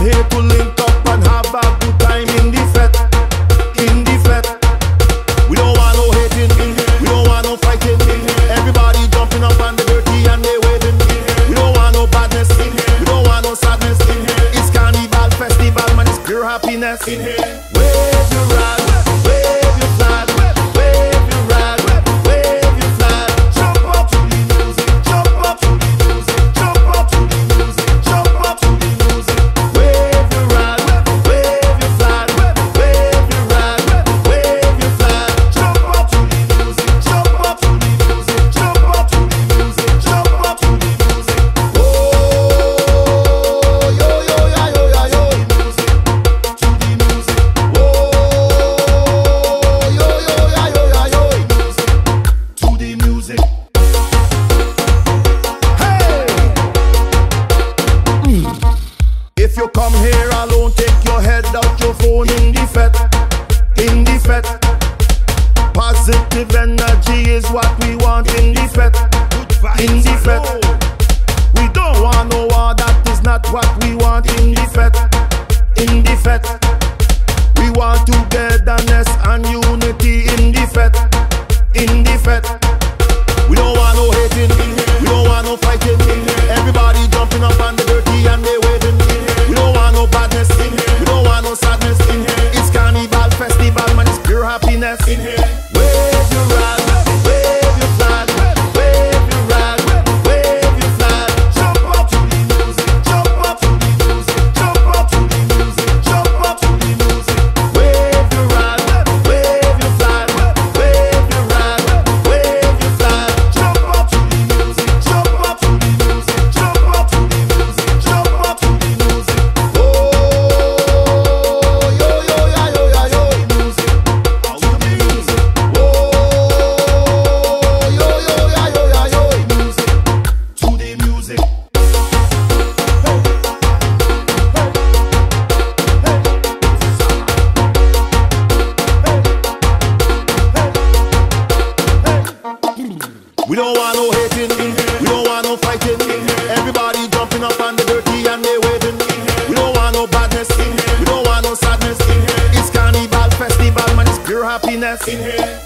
here to link up and have a good time in the fete, in the fete. We don't want no hating, we don't want no fighting. Everybody jumping up on the dirty and they waving. We don't want no badness, we don't want no sadness. It's carnival festival, man, it's pure happiness. Wave your rag, wave your flag, wave your rag, wave your flag. Jump up to the music, jump up to the music, jump up to the music, jump up to the music. Wave your rag, wave your flag, wave your rag, wave your flag. Jump up to the music, jump up to the music, jump up to the music, jump up to the music. Oh, yo yo ya yo ya yo, music to the music. Oh, yo yo ya yo ya yo, music to the music. Hey! If you come here alone, take your head out your phone in the fete, in the fete. Positive energy is what we want in the fete, in the fete. We don't want no war, that is not what we want in the fete, in the fete. We want togetherness and unity in the fete, in the fete. We don't want no hating, we don't want no fighting. Everybody jumping up on the dirty and they waving. We don't want no badness, we don't want no sadness. It's carnival festival, man, it's pure happiness. Wave your rag, wave your flag, wave your rag, wave your flag. Jump up to the music, jump up to the music, jump up to the music, jump up to the music. Wave your rag, wave your flag, wave your rag, wave your flag. Jump up to the music, jump up to the music, jump up to the music, jump up to the music. Oh, yo yo ya yo ya yo, music to the music. Oh, yo yo ya yo ya yo, music to the music. We don't want no hating, we don't want no fighting. Everybody jumping up on the dirty and they waving. We don't want no badness, we don't want no sadness. It's carnival festival, man, it's pure happiness.